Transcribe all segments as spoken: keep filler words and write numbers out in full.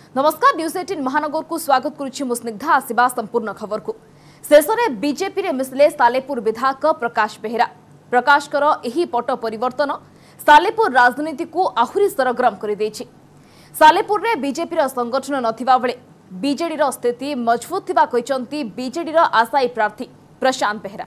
नमस्कार न्यूज अठारह महानगर को स्वागत करुछि मु स्निग्धा आसिबा संपूर्ण खबर को शेष में बीजेपी रे मिसले सालेपुर विधायक प्रकाश बेहेरा प्रकाश कर एही पट परिवर्तन सालेपुर राजनीति को आहुरी सरगरम कर देछि। सालेपुर रे बीजेपी रो संगठन नथिबा बेले बीजेडी रो स्थिति मजबूत थिबा कहिसंती बीजेडी रो आशायी प्रार्थी प्रशांत बेहेरा।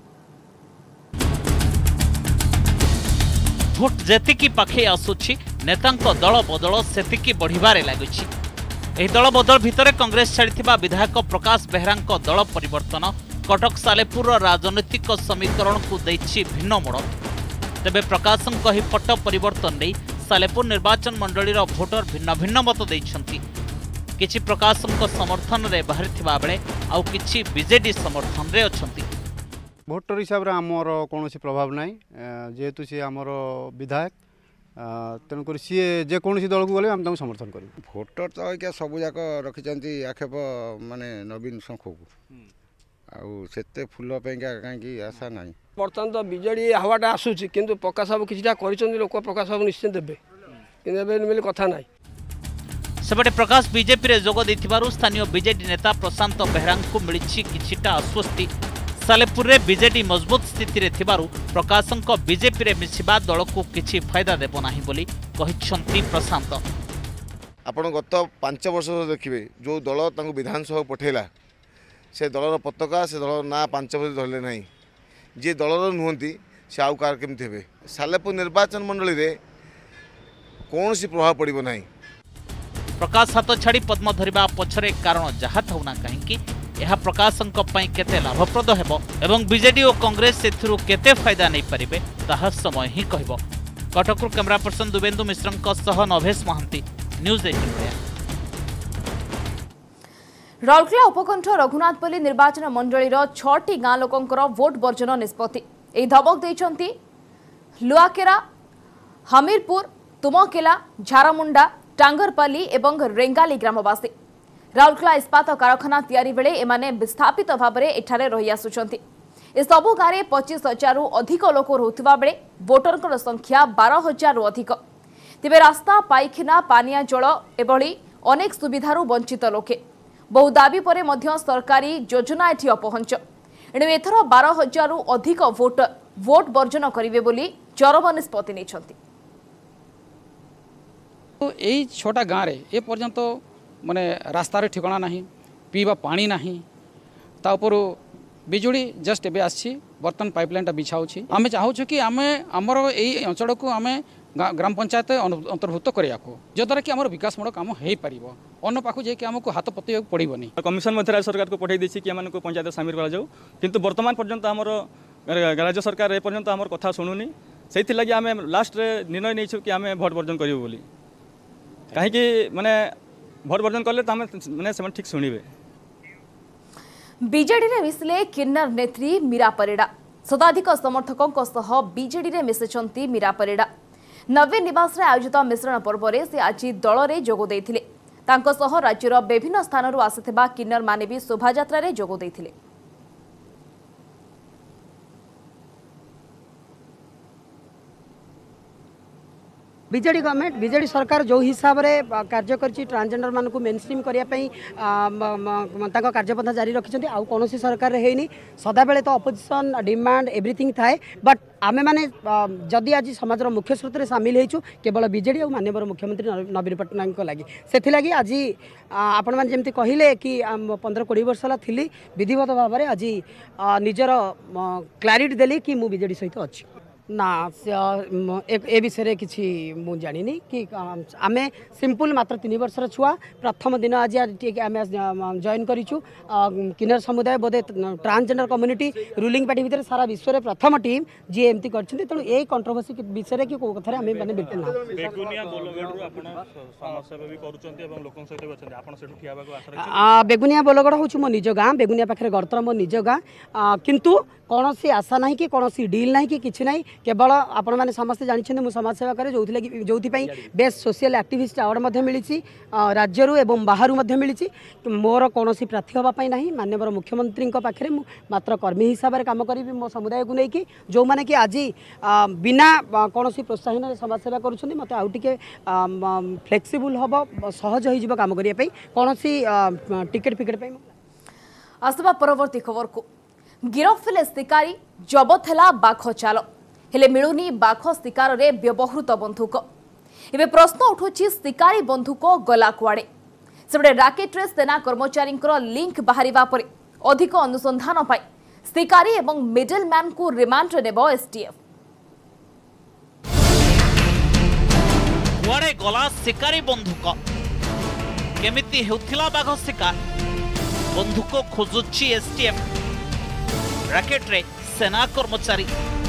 भोट जेतिकी पाखे आसुछि नेतांको दल बदल सेतिकी बढ़िबारे लागुछि। एही दल बदल भितरे कांग्रेस छाड़िथिबा विधायक प्रकाश बेहेरांको दल परिवर्तन कटक सालेपुर राजनीतिक समीकरण को दैछि भिन्न मोड़। तेबे प्रकाशंको एही पट परिवर्तन नै सालेपुर निर्वाचन मंडली रो भोटर भिन्न भिन्न मत दैछंती। किछि प्रकाशंको समर्थन रे बाहरिथिबा बेले आउ किछि बीजेडी समर्थन रे अछंती। भोटर हिसाब से आमर कौन प्रभाव ना जेहेतु सी आमर विधायक तेणुक सी जेकोसी दल को गले आम समर्थन कर। भोटर तो क्या सबूक रखिंट आक्षेप माने नवीन शंख को आते फूल कहीं आशा ना। बर्तमान तो बीजेडी हवाटा आसूसी किंतु प्रकाश बाबू किसी लोक प्रकाश बाबू निश्चित देवे कि कथा ना। सेपटे प्रकाश बीजेपी रे जोग देथिबारु स्थानीय बीजेडी नेता प्रशांत बेहेरा को मिली किछिटा आश्वस्ति। सालेपुर रे बीजेडी मजबूत स्थिति रे थिबारु प्रकाशंको बीजेपी रे मिसिबा दल को किछि फायदा देबो नाही बोली कहिसंती प्रशांत। आपण गत पांच वर्ष देखिबे जो दल तांको विधानसभा पठेला से दलर पताका से दल ना पांच वर्ष धरले नाही जे दलर नुहंती से आउ कार केमथि हेबे। सालेपुर निर्वाचन मंडली रे कोनोसी प्रभाव पड़िबो नाही। प्रकाश हाथ छाड़ी पद्म धरिबा पछरे कारण जहा थाउना काहेकि यह प्रकाशंको पई केते लाभप्रद हेबो एवं बीजेडी और कांग्रेस सेथिरु केते फायदा नै परिबे ताहा समय ही कहबो। कटक कैमरा पर्सन दुबेंदु मिश्रंको सह नभेश महांती न्यूज अठारह। राउरकेला उपकंठ रघुनाथपल्ली निर्वाचन मंडली छटी गाँ लोकंकर वोट बर्जन निष्पत्ति एही धमक दैछंती लुआकेरा हमीरपुर तुमकेला झारमुंडा टांगरपाली एवं रेंगाली ग्रामवासी। राउरकेला इस्पात कारखाना तैयारी बेले एमाने विस्थापित भाव में एठारे रही आसुचंती। ए सबु गाँव पच्चीस हजार अधिक लोक रहुथिबा बेले वोटर संख्या बारह हजार अधिक। तेबे रास्ता पाइखिना पानिया जल एभली अनेक सुविधारू वंचित लोके बहु दाबी परे मध्य सरकारी योजना एठी अपहंच। एणु एथर बारह हजार अधिक वोटर वोट बर्जन करिवे बोली चरम निष्पत्ति नेछंती। एई छोटा गाँव रे ए पर्यंत माने रास्तार ठिकाना नहीं पीवा पानी नहीं तापर बिजुड़ी जस्ट एबे आसी बर्तन पाइपलाइनटा बिछाऊँ आम चाहूँ कि आम आमर यही अंचल को आम ग्राम पंचायत अंतर्भुक्त करिया जद्वारा कि आम विकासमूलक काम हो पार अन्न पाखु जाकि आमको हाथ पतई पड़ोनी। कमिशन मध्य राज्य सरकार को पठाई देछि कि आमको पंचायत सामिल करा जाऊ किंतु वर्तमान पर्यंत आमर राज्य सरकार ए पर्यंत आमर कथा शुणुनी से लगी आम लास्ट रे निर्णय नहीं कि आम भोट बर्जन करूँ बोली कहीं माने भोट बर्जन कले माने से ठीक शुणवे। बीजेडी रे मिसले किन्नर नेत्री मीरा परिडा शताधिक समर्थकों सह बीजेडी रे मिसिछंती मीरा परिडा। नवीन निवास रे आयोजित मिश्रण पर्व रे से आज दल रे जोग दैथिले। तांको सह राज्यर विभिन्न स्थानरू आसिथिबा किन्नर माने भी शोभायात्रा रे जोग दैथिले। बीजेडी गवर्नमेंट बीजेडी सरकार जो हिसाब रे कार्य करछि ट्रांसजेंडर मान को मेनस्ट्रीम करिया पई ताको कार्यपंथा जारी रखिछन्ती आउ कोनोसी सरकार रे हेनी सदा बेले तो अपोजिशन डिमांड एवरीथिंग थाए बट आमे माने जदि आज समाज रो मुख्य स्रोत रे शामिल हेछु केवल बीजेडी और माननीय मुख्यमंत्री नवीन पट्टनायक को लागि सेथि लागि आज आपण मान जेमति कहिले कि पंद्रह कोड़ी वर्ष ला थिली विधिवत भाव रे आज निजर क्लैरिटी देली कि मु बीजेडी सहित अछि ना ए विषय किसी मु जानी कि आम सिंपल मात्र तीन वर्षर छुआ प्रथम दिन आज आम जॉइन करूँ किन्नर समुदाय बोधे ट्रांसजेंडर कम्युनिटी रूलिंग पार्टी भितर सारा विश्व में प्रथम टीम जी एमती कर तेणु ये कंट्रोवर्सी विषय कि कौ कथा आम मैंने बिल्कुल ना बेगुनिया बोलगड़ हूँ मो निज गाँ बेगुनिया पाखे गड़तर मो निज गाँ किंतु कौन सी आशा ना कि कौन सी डील ना कि किसी ना केवल आपण मैंने समस्ते जानते मुझे समाजसेवा करे जो जो बेस्ट सोशल एक्टिविस्ट अवार्ड मिली राज्य एवं बाहर मिली मोर कौन प्रार्थी हाँपाई ना माननीय मुख्यमंत्री पाखे मात्र कर्मी हिसाब से कम करी मो समुदाय को लेकिन जो मैंने कि आज बिना कौन प्रोत्साहन समाजसेवा करुँच मत आउ टे फ्लेक्सिबल हम सहज हो कम करने कौन टिकेट फिकेट आसवा परवर्ती खबर को गिरफ हेले शिकारी जबत है बाघ चाल हेले मिलुनी बाघ शिकार रे व्यवहृत बंधुक एवं प्रश्न उठुची शिकारी बंधुक गला कुआड़े सेपटे राकेट रे सेना कर्मचारी लिंक बाहर पर अधिक अनुसंधान पाई शिकारी एवं मिडल मैन को रिमांड रे नेब एसटीएफ कुआड़े गला शिकारी बंधुक केमिति हेउथिला बाघ शिकार बंधुक खोजुची एसटीएफ राकेट रे सेना कर्मचारी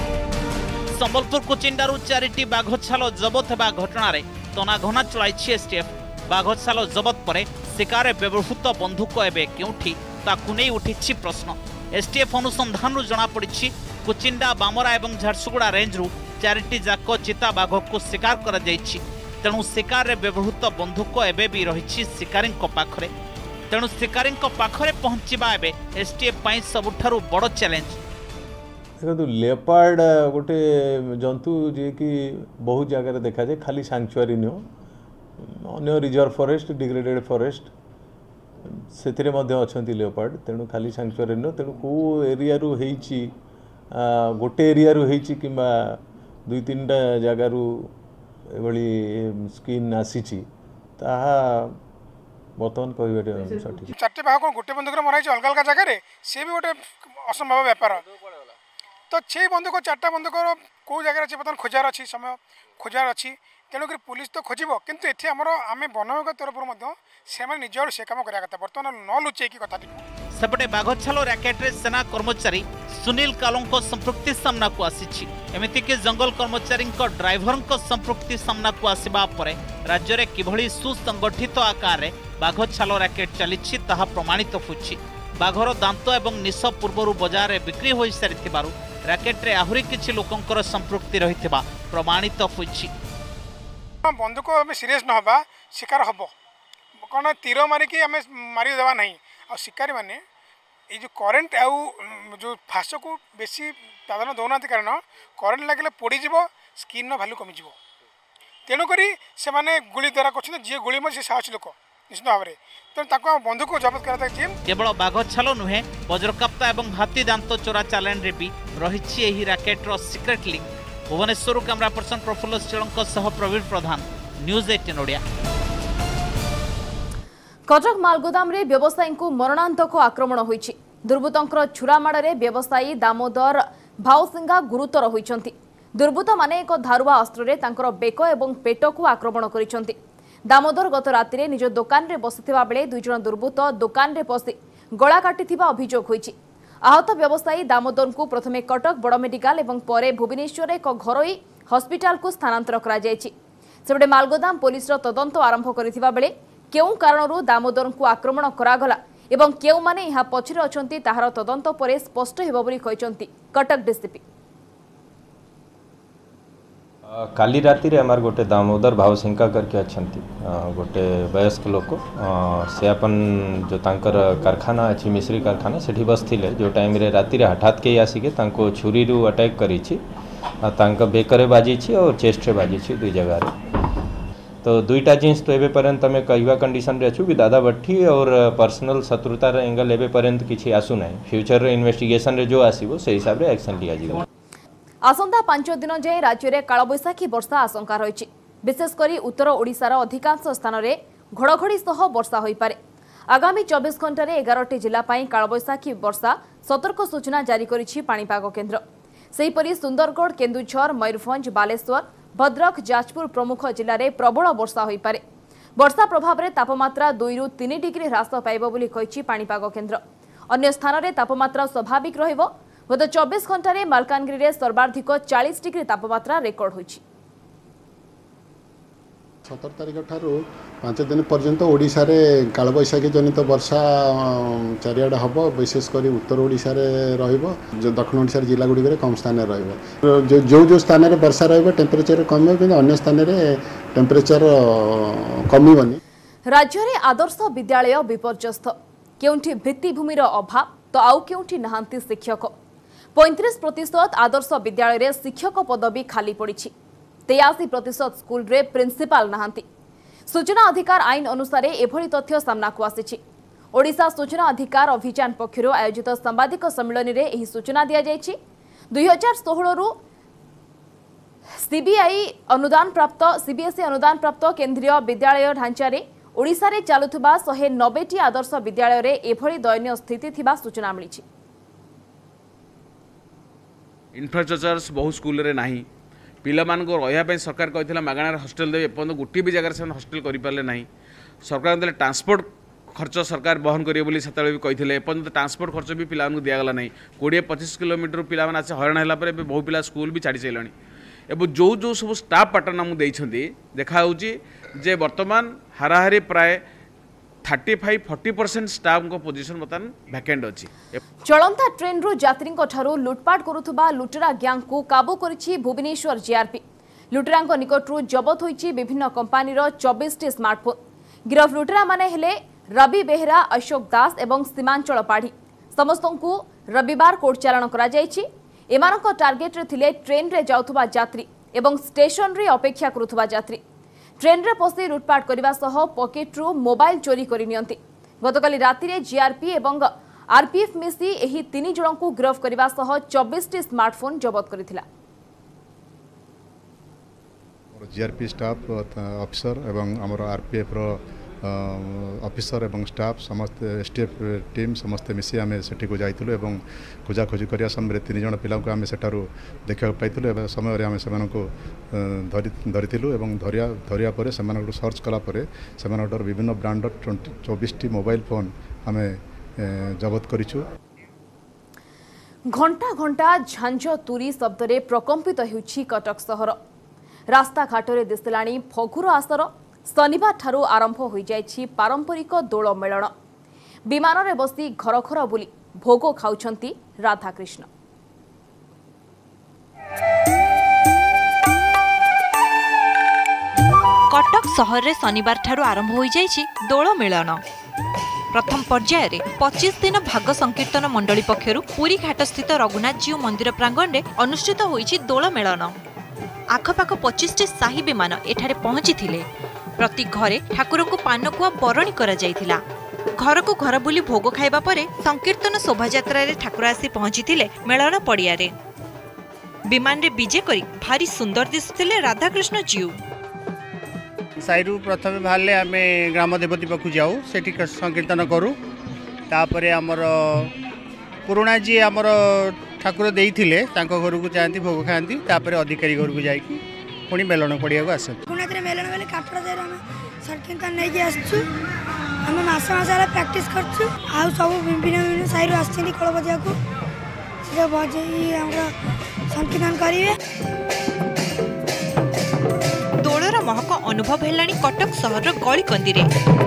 संबलपुर कुचिंडारू चारिटी बाघ छाल जबत होगा घटना रे तनाघना चलाई एसटीएफ बाघ छाल जबत पर शिकार व्यवहृत बंधुक एवं केउठी ताकु नै उठिछि प्रश्न एसटीएफ अनुसंधान जना पड़ी कुचिंडा बामरा एवं झारसुगुड़ा रेंज रु चारिटी जाक चिता बाघ को शिकार करा जाइछि तेणु शिकार रे व्यवहृत बंधुक एवं भी रही शिकारी पाखरे तेणु शिकारी पाखरे पहुंचवा एवं एसटीएफ पाई सबुठारु बड़ चैलेंज देखो लेपर्ड गोटे जंतु जी कि बहुत जगह देखा जाए खाली सांक्चुआरी नुह अन्य रिजर्व फॉरेस्ट डिग्रेडेड फॉरेस्ट से अच्छा लेपर्ड तेणु खाली सांक्चुआरी नुह तेणु कौ एरिया रु हेची गोटे एरिया रु हेची किंबा दुई तीन टा जगार एभली स्किन आसी ताहा बर्तमान कह सठिक चारटे बाघ कौन गोटे बंधुक मराई अलग अलग जगह सी भी गोटे असंभव व्यापार तो से बंधुक चार्टा बंधुक कौ जगह अच्छे बर्तमान खोजार अच्छी समय खोजार अच्छी तेणुक पुलिस तो खोजब किंतु एठी हमर आमे वन विभाग तरफ से निज आड़ से कम करा बर्तमान न लुचेकी कथा सेपटे बाघछाल रैकेट रे सेना कर्मचारी सुनील कालों संपृक्ति सामना को आसी एमती कि जंगल कर्मचारी ड्राइवर संपृक्ति सामना को आसवा पर राज्य में किभली सुसंगठित आकार में बाघछाल रैकेट चली प्रमाणित होछि बाघर दांत एवं निश पूर्व बजार में बिक्री हो सारी रैकेट रे आहुरी किछि लोकंकर संपृक्ति रही प्रमाणित होछि बंधुक आम सीरीयस न हवा शिकार हम कौन तीर मारिकी आम मारी देवा नहीं आ शिकारी मैंने ये जो करेन्ट आउ जो फाश को बेसी प्राधान्य दौना कारण करेन्ट लगे पोड़ीज स्किन भैल्यू कमिज तेणुक से गुली द्वारा कर जी गुली मत साहसी लोक निश्चित भाव में तेणु बंधुक जबत कर केवल बाघ छाल नुहे वज्रकाप्ता एवं हाथी दांत चोरा चैलेंज रे भी रही रैकेट्र secret link Bhubaneswar camera person Prafulla Srilanka सह प्रवीण प्रधान न्यूज एटीन ओडिया कटक मालगोदाम रे व्यवसायी को मरणांतक आक्रमण होईछि दुर्बृत्तर छुरामाड़ रे व्यवसायी दामोदर भावसिंगा गुरुतर होईछंती दुर्बृत्त माने एक धारुआ अस्त्र रे तांकर बेक एवं पेट को आक्रमण करिसंती दामोदर गत राति निज दुकान रे बसिथिबा बेले दुई जन दुर्बृत्त दुकान रे पसि गला काटिथिबा अभियोग होईछि आहत व्यवसायी दामोदर को प्रथमे कटक बड़ मेडिकल एवं परे भुवनेश्वर एक घरोई हॉस्पिटल को स्थानांतर करा जायछि सेबडे मालगोदाम पुलिस तदंत आरंभ करिथिबा बेले केउ कारणरू दामोदर को आक्रमण करागला एवं केउ माने यहाँ पछरे अछंती ताहार तदंत परे स्पष्ट हेबो बोली कहिसंती कटक डीसीपी काली राति रे हमार गोटे दामोदर भावसिंका करके अच्छी गोटे वयस्क लोक से अपन जो तांकर कारखाना अच्छी मिश्री कारखाना सेठी बसथिले जो टाइम रे राति रे हठात के आसिके तांको छुरी रु अटैक करिछि तांका बेकरे बाजिछि और चेस्ट रे बाजिछि दुई जगह रे तो दुईटा जिन्स तो एबे पर्यंत आम कहवा कंडीशन रे अच्छु कि दादा बट्ठी और पर्सनल शत्रुतार एंगल एबे पर्यंत किछि आसु नै फ्यूचर रे इन्वेस्टिगेशन रे जो आसीबो से हिसाब रे एक्शन लिया जिवो आसंता पांच दिन जाए राज्य में कालबैशाखी वर्षा आशंका रही विशेषकर उत्तर ओडिशार अधिकांश स्थान में घड़घड़ी सह वर्षा हो पारे आगामी चौबीस घंटे एगारटी जिला कालबैशाखी वर्षा सतर्क सूचना जारी करिछि पाणीपाग केन्द्र सेहीपरि सुंदरगढ़ केन्दुझर मयूरभंज बालेश्वर भद्रक जाजपुर प्रमुख जिले में प्रबल वर्षा हो पारे वर्षा प्रभाव में तापमात्रा दुई रु तीन डिग्री ह्रास पाइब बोली कहिछि पाणीपाग केन्द्र अन्य स्थान में तापमात्रा स्वाभाविक रहिबो गत चौबीस घंटे मालकानगिरी में सर्वाधिक चालीस डिग्री तापमात्रा रेकर्ड होइछि सतर तारिख ठारू पांच दिन पर्यंत ओडिशा रे कालबैशाखी जनित वर्षा चारिआडे हम विशेषकर उत्तर ओडिशा रे रहिबो जो दक्षिण ओडिशा जिला गुड़ी कम स्थान रहिबो जो जो जो स्थान रे वर्षा रहिबो टेम्परेचर कम कि अन्य स्थान रे टेम्परेचर कमिबनी। राज्य रे आदर्श विद्यालय विपर्यस्त केउंठी भित्तिभूमिर अभाव तो आउ केउंठी नहांती शिक्षक पैंतीस प्रतिशत आदर्श विद्यालय रे शिक्षक पदवी खाली पड़ी तेयासी प्रतिशत स्कूल रे प्रिंसिपाल नहांती। सूचना अधिकार आईन अनुसार एभली तथ्य सामना को आसी ओडिशा सूचना अधिकार अभियान पक्षर आयोजित सांबादिक सम्मेलन में यह सूचना दि जाइछि। दुई हजार षोहल रु सीबीआई अनुदान प्राप्त सीबीएसई अनुदान प्राप्त केंद्रीय विद्यालय ढांचा ओडिशा रे चालुथबा एक सौ नब्बे टी आदर्श विद्यालय रे एभली दयनीय स्थिति थिबा सूचना मिली। इन्फ्रास्ट्रक्चर बहुत स्कूल रे नहीं पिला मान को रहा सरकार कहला मागणार हॉस्टेल देवे एपर्तंत गोटे भी जगह से हॉस्टेल करें ना सरकार कहते ट्रांसपोर्ट खर्च सरकार बहन करेंगे बोली सेतबेले भी कहते एपर्तंत ट्रांसपोर्ट खर्च भी पिला दिगला ना कोड़े पचिश किलोमीटर पिला आसे हईराण है बहु पिला स्कूल भी छाड़ी सारे एवं जो जो सब स्टाफ पैटर्न आमको देखा जे वर्तमान हाराहारी प्राय thirty five forty percent staff को पोजिशन बर्तमान वैकेंट अच्छी। चलंता ट्रेन रु यात्री लुटपाट करुथुबा लुटेरा ग्यांग को काबू करिछि भुवनेश्वर जीआरपी। लुटेरा निकटरू जबत होइछि विभिन्न कंपानी चौबीस टी स्मार्टफोन। गिरफ लुटेरा माने हेले रवि बेहरा, अशोक दास एवं सीमांचल पाढ़ी। समस्तंकु रविवार कोर्ट चालाण करा जाइछि। एमानक टार्गेट रे थिले ट्रेन रे जाउथुबा यात्री एवं स्टेशन रे अपेक्षा करुथुबा यात्री। ट्रेन रे पसी लुटपाट करने सह पकेट्रु मोबाइल चोरी करनियंती। गतकाली राति रे जीआरपी एवं आरपीएफ मिसी एही तीन जन को गिरफ करने सह चौबीस टी स्मार्टफोन जबत करथिला। जीआरपी स्टाफ ऑफिसर एवं हमर आरपीएफ रो ऑफिसर एवं स्टाफ समस्त एसटीएफ टीम समस्त मिसी आम सेठी को जाइतलु एवं खोजाखोजी करिया समय तीन जन पिला को आम सेठारु देखा पाइतलु एवं समय आम से धरिथिलु एवं धरिया धरिया परे सेमानकु सर्च कला परे सेमानकर विभिन्न ब्रांडर चौबीस टी मोबाइल फोन आम जबत करिछु। घंटा घंटा झांझ तुरी शब्द प्रकंपित होउछि कटक सहर। रास्ता घाटरे दिसलाणी फगुर आसर। शनिवार ठारू आरंभ हो जाइछि पारंपरिक दोल मेलन। विमान रे बसी घर घर बुली भोग खाउछंती राधाकृष्ण। कटक सहर रे शनिवार ठारू आरंभ हो जाइछि दोल मेलन। प्रथम पर्याय रे पच्चीस दिन भाग संकीर्तन मंडली पक्षरु पुरी घाट स्थित रघुनाथ जीव मंदिर प्रांगण रे अनुष्ठित होइछि दोल मेलन। आखपाख पच्चीस टी शाही विमान एठारे पहुंची थिले। प्रति घरे ठाकुर को पानकुआ बरणी करा जाइथिला। घर को घर बुली भोग खाइबा परे संकीर्तन शोभायात्रा रे ठाकुर आसी पहुंची थिले मेलन पड़िया रे। विमान रे विजे करी भारी सुंदर दिसुथिले राधाकृष्ण जीव। साइरु प्रथमे बाहरले आमे ग्राम देवती पाखु जाऊ सेठी संकीर्तन करू तापरे हमर पुराणा जी हमर ठाकुर देइथिले तांको घर को जांती भोग खांती तापरे अधिकारी घर को जाई पुणी मेलन पड़िया को आसत। पुणे मेलन बेले काठड़ा जाय हम संकीर्तन नै के आसछु हम मास मास वाला प्रैक्टिस करछु आ सब विभिन्न विभिन्न साइरु आछथि खळ बजा को से बजे हमरा संकीर्तन करिवे। दोलर महक अनुभव हेलाणी कटक सहर गली कंदी रे।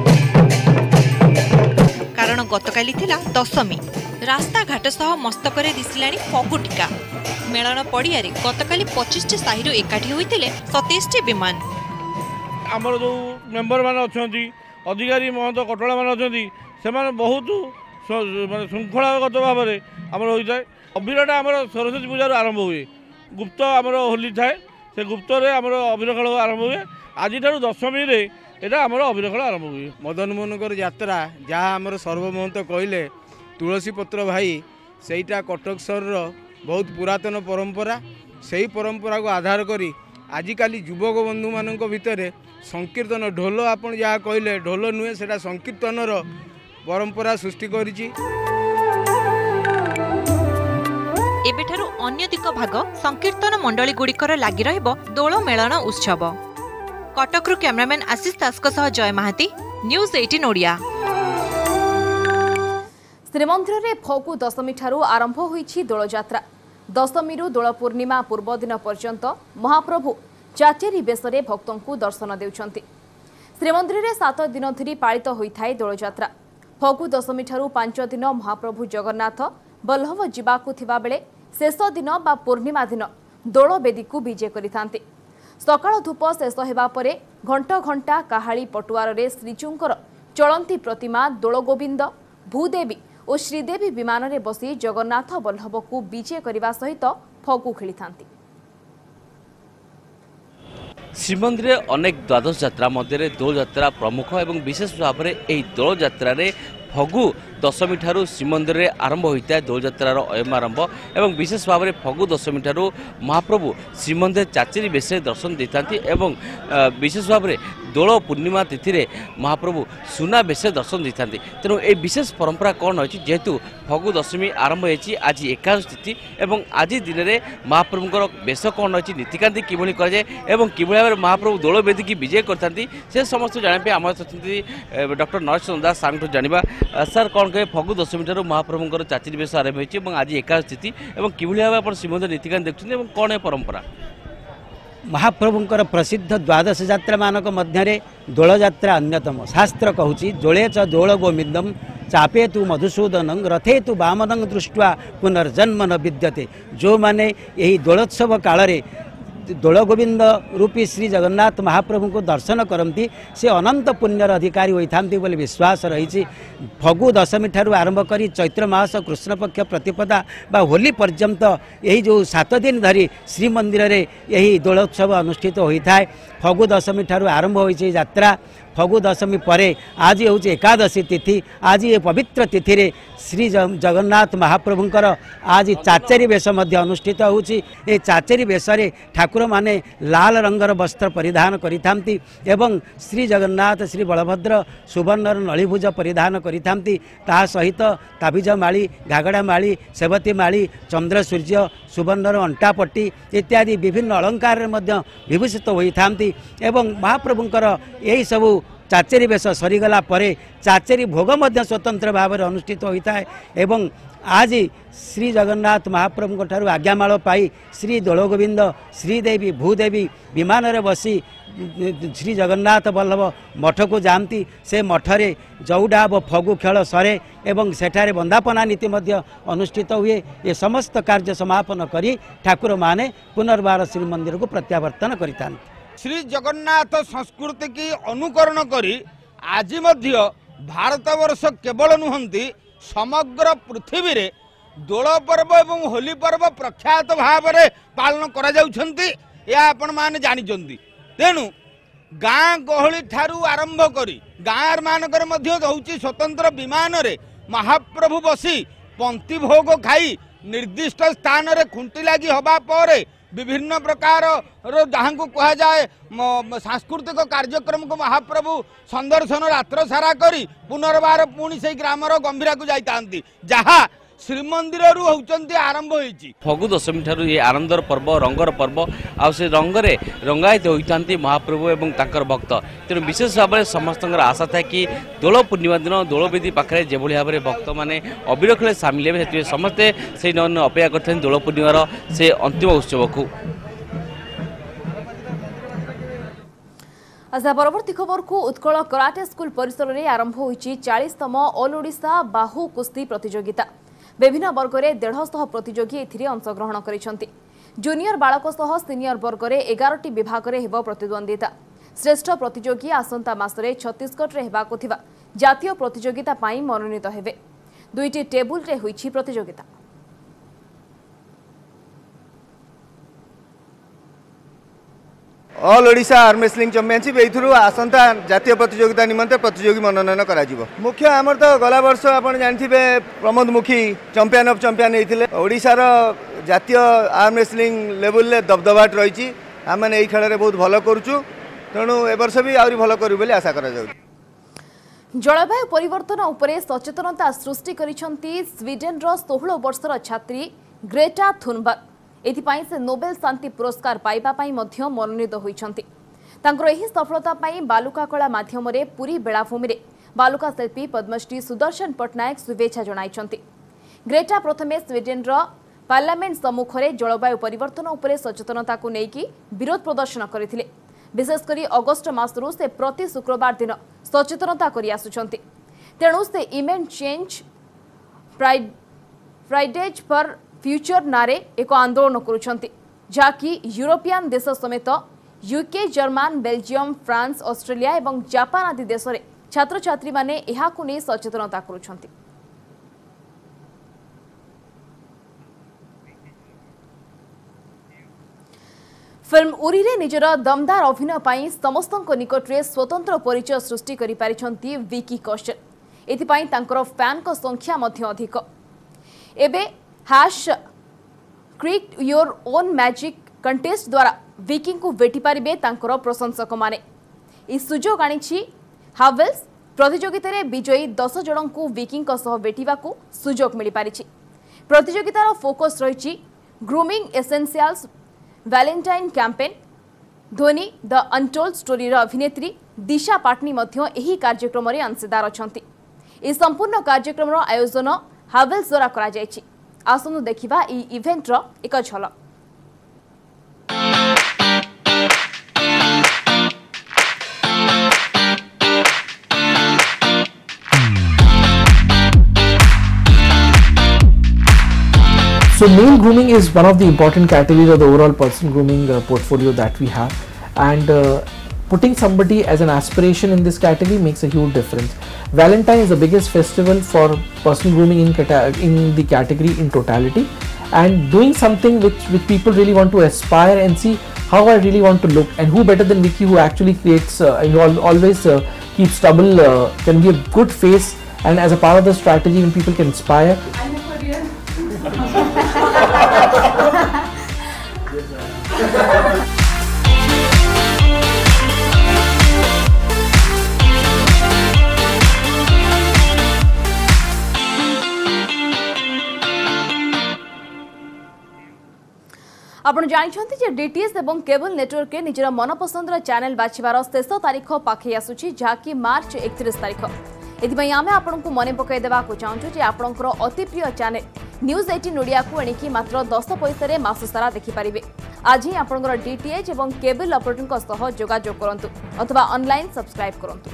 कारण गतकाली थिला दशमी। रास्ता घाट सह मस्तकरे दिसिलाणी फगु टीका। मेलन पड़िया रे गतकाली पच्चीस टी साहिरु एकाठी होइतिले सत्ताईस टी विमान। हमर जो मेंबर मान अछंती अधिकारी महंत कटोला मान अछंती से माने बहुत माने श्रृंखलागत भाव में हमर होई जाय। अभिरटा हमर सरस्वती पूजा आरंभ हुए गुप्त हमर होली थाए से गुप्त रे हमर अभिर खेल आरंभ हुए। आज ठारू दशमी रे एटा हमर अभिर खेल आरंभ हुए। मदन मोहनकर यात्रा जहाँ हमर सर्वमहंत कहले तुलसी पत्र भाई सेटा कटक सहर बहुत पुरातन परंपरा। सही परंपरा को आधार करी आजिकाली युवक बंधु मान भितर संकीर्तन ढोल आपन जहाँ कहले ढोल नुहे सेटा संकीर्तन परंपरा सृष्टि करिछि। एबेठारु अन्यदिक भाग संकीर्तन मंडली गुड़िकर लागि रहइबो दोल मेलन उत्सव। कटकरु कैमरामैन आशीष दासक सह जय महाती, न्यूज अठारह ओडिया। श्रीमंदिर रे फगु दशमी ठारू आरंभ होइछि दोल यात्रा। दशमी रु दोल पूर्णिमा पूर्व दिन पर्यंत महाप्रभु चाचेरी बेसरे भक्तों को दर्शन देउछंती। श्रीमंदिर में सात दिन धरी पालित होता है दोलଯାत्रा। फगु दशमी ठारू पांच दिन महाप्रभु जगन्नाथ बल्लभ जीवाकु थिबा बेले शेष दिन बा पूर्णिमा दिन दोल बेदी को विजे करिथांती। सकाळ धूप शेष हेबा परे घंट घंटा काहाली पटुआर रे श्रीजूंकर चलंती प्रतिमा दोल गोविंद भूदेवी और श्रीदेवी विमान रे बसी जगन्नाथ बल्लभ को विजे करने सहित फगु खेली थांती। श्रीमंदिर अनेक द्वादश यात्रा मध्य दोल यात्रा प्रमुख एवं विशेष भाव में दोल यात्रा फगु दशमी ठारू श्रीमंदिर में आरंभ होता है दोल यात्रार अयम आरंभ एवं विशेष भाव में फगु दशमी ठारू महाप्रभु श्रीमंदिर चाचेरी बेश दर्शन देता एवं विशेष भाव में दोल पूर्णिमा तिथि रे महाप्रभु सुना बेश दर्शन देता। तेणु ये विशेष परंपरा कौन अच्छी जेहेतु फगु दशमी आरंभ होती आज एकादश तिथि एवं आज दिन में महाप्रभुଙ୍କର बेश कौन अच्छी नीतिकांति किभली कराए एवं किभली भाव महाप्रभु दोल वेदी की विजय करते से समस्त जानापी आम डॉक्टर नरेश दास सार जाना सर कौन कहे फगु दशमी ठारू महाप्रभुଙ୍କର चाचेरी बेश आरंभ होती आज एकादश तिथि एवं किभली भाव आप श्रीमंदिर नीतिकांति देखते कौन है परंपरा महाप्रभुंकर प्रसिद्ध द्वादश यात्रा मानक मध्य दोल यात्रा अन्यतम। शास्त्र कहूँ दोले च दोल गोविंदम चापे तु मधुसूदन रथे तु वामनं दृष्ट्वा पुनर्जन्म न विद्यते। जो माने यही दोलोत्सव काल रे दोल गोविंद रूपी श्री जगन्नाथ महाप्रभु को दर्शन करती से अनंत पुण्यर अधिकारी होता बोली विश्वास रही। फगु दशमी ठारू आरंभ कर चैत्र मास कृष्णपक्ष प्रतिपदा बा होली पर्यंत यही जो सात दिन धरी श्रीमंदिर रे यही दोलोत्सव अनुष्ठित होता है। फगु दशमी ठारू आरंभ होती यात्रा फगु दशमी परे आज हूँ एकादशी तिथि। आज ये पवित्र तिथि रे श्री जगन्नाथ महाप्रभुंकर आज चाचेरी बेश अनुष्ठित होउछि। ए चाचेरी बेश रे ठाकुर माने लाल रंगर वस्त्र परिधान करिथांती एवं श्री जगन्नाथ श्री बलभद्र सुवर्णर नळीभुज परिधान करिथांती। ता सहित ताबिज माली घागड़ा माली सेवती माली चंद्र सूर्य सुवर्णर अंटापट्टी इत्यादि विभिन्न अलंकार मध्य विभूषित होइथांती एवं महाप्रभुंकर यही सबू चाचेरी बेश सरीगला परे चाचेरी भोग मध्य स्वतंत्र भाव में अनुष्ठित होता है एवं आज श्री जगन्नाथ महाप्रभु ठारू आज्ञामाल पाई श्री दोलगोविंद श्रीदेवी भूदेवी विमान रे बसी श्री जगन्नाथ बल्लभ मठ को जाती से मठरे जौडा व फगु खेल सरे एवं सेठारे वंदापना नीति मध्य अनुष्ठित हुए। ये समस्त कार्य समापन करी ठाकुर माने पुनर्बार श्रीमंदिर को प्रत्यावर्तन करिता। श्री जगन्नाथ संस्कृति की अनुकरण करी आज मध्य भारत वर्ष केवल नुहंती समग्र पृथ्वी रे दोल पर्व एवं होली पर्व प्रख्यात भाव में पालन करा जाउछंती या आपण माने जानिचंती। तेणु गाँ गहली ठारू आरंभ करी गाँ मानकर मध्य होउची स्वतंत्र विमान रे महाप्रभु बसी पंक्ति भोग खाई निर्दिष्ट स्थान रे खुंटी लागी हबा परे विभिन्न प्रकार जहाँ को कहा जाए सांस्कृतिक कार्यक्रम को महाप्रभु संदर्शन रात्र सारा करी पुनर्बार पुणी से ग्रामर गंभीरा को जाती जहाँ श्रीमंदिर होती आरंभ होती। फगु दशमी ठारू ये आनंदर पर्व रंगर पर्व आ से रंगरे रंगायित होती महाप्रभु एवं तांकर भक्त। तेणु विशेष भाव में समस्त आशा था कि दोल पूर्णिमा दिन दोल वेदी पाखे जो भाव में भक्त मैंने अबीर खेल सामिल हे समस्ते से अपेक्षा करते दोल पूर्णिमार से अंतिम उत्सव को। अच्छा परवर्ती खबर को उत्कल कराटे स्कूल परिसर में आरंभ होती चालीसतम ऑल ओडिशा बाहु कुस्ती प्रतियोगिता। विभिन्न वर्ग में देढ़शह प्रतियोगी एथिरे अंशग्रहण करिसेंति। जूनियर बालक सह सिनियर वर्ग में एगारटी विभाग में हेब प्रतिद्वंदिता। श्रेष्ठ प्रतियोगी आसंता मासरे छत्तीसगढ़ में हेबाकु थिबा जातीय प्रतियोगिता पाई मनोनीत हेबे। दुईटी टेबुल रे होईछि प्रतियोगिता। All Odisha arm wrestling championship एथुरु आसंता जातीय प्रतियोगिता निमंते प्रतियोगी मनोनयन करा जिवो। मुख्य आमर तो गला वर्ष आपण जानथिबे Pramod Mukhi champion of champion हेथिले। ओडिशा रो जातीय आर्म रेसलिंग लेवल ले दबदबाट रहिछि। आमे एई खेल रे बहुत भलो करूछु तेणु ए वर्ष भी आउरी भलो करू बोली आशा करा जाउ। जलवायु परिवर्तन उपरे सचेतनता सृष्टि करिसेंति स्वीडेन रो सोलह वर्षर छात्री ग्रेटा थुनबर्ग। एथिपाई से नोबेल शांति पुरस्कार पाइबा पाई मध्य मनोनीत होइछंती। तांकर एही सफलता पाई बालुका कला माध्यम रे पूरी बेलाभूमि रे बालुका शिल्पी पद्मश्री सुदर्शन पटनायक शुभेच्छा जणाइछंती। ग्रेटा प्रथमे स्वीडेन रो पार्लियामेंट सम्मुख रे जलवायु परिवर्तन उपरे सचेतनता को नेकी विरोध प्रदर्शन करथिले। विशेषकर अगस्ट मासरू से प्रति शुक्रवार दिन सचेतनता करि आसुछंती। तेणु से इमेंट चेंज फ्राइडेज फॉर फ्यूचर नारे एक आंदोलन करुछंती, जहाँकि यूरोपियन देश समेत UK, German, Belgium, France, Australia और जापान आदि देश में छात्र छात्री माने एहाकु नै सचेतनता करुछंती। फिल्म उरी रे निजर दमदार अभिनय पाई समस्तक निकट में स्वतंत्र परिचय सृष्टि करि पारिछंती विकी कौशल। एथिपाई तांकर फैन को संख्या मध्य अधिक। एबे hash create your own magic contest द्वारा विकी को भेटी पारिबे तांकर प्रशंसक माने। ई सुजोग आनिछि हावेल्स प्रतियोगिता रे विजयी दस जन को विकी सह भेटिबा को सुजोग मिली पारिछि। प्रतियोगितार फोकस रहिछि grooming essentials Valentine campaign. Dhoni the untold story अभिनेत्री दिशा पाटनी मध्य एही कार्यक्रम रे अंशदार अछंती। ए संपूर्ण कार्यक्रम आयोजन हावेल्स द्वारा करा जायछि। आसनु देखिबा ई इवेंट रो एक झलक। So male grooming is one of the important categories of the overall personal grooming uh, portfolio that we have, and uh, putting somebody as an aspiration in this category makes a huge difference. Valentine is the biggest festival for personal grooming in, in the category in totality, and doing something which, which people really want to aspire and see how I really want to look, and who better than Vicky, who actually creates uh, and always uh, keeps stubble, uh, can be a good face, and as a part of the strategy when people can inspire. आपण जानिछंती जे DTS एवं cable network के निजर मनपसंदर channel बाछिबार शेष तारीख पाखे आसुछि, जहाँकि मार्च एकतीस तारीख। एथिपाई आमे आपनकु मने पकाई देबाकु चाहूछु जे आपनकर अति प्रिय चैनल न्यूज अठारह ओडिया को एणिकी मात्र दस पैसा रे मास सारा देखि पारिबे। आज ही आपनकर डीटीएच एवं केबल ऑपरेटर सह जोगाजोग करंतु अथवा ऑनलाइन सब्सक्राइब करंतु।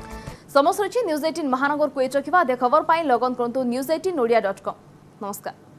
समस्त न्यूज अठारह महानगर को एच रखिबा दे खबर पाई लगन करंतु न्यूज अठारह ओडिया डॉट कॉम। नमस्कार।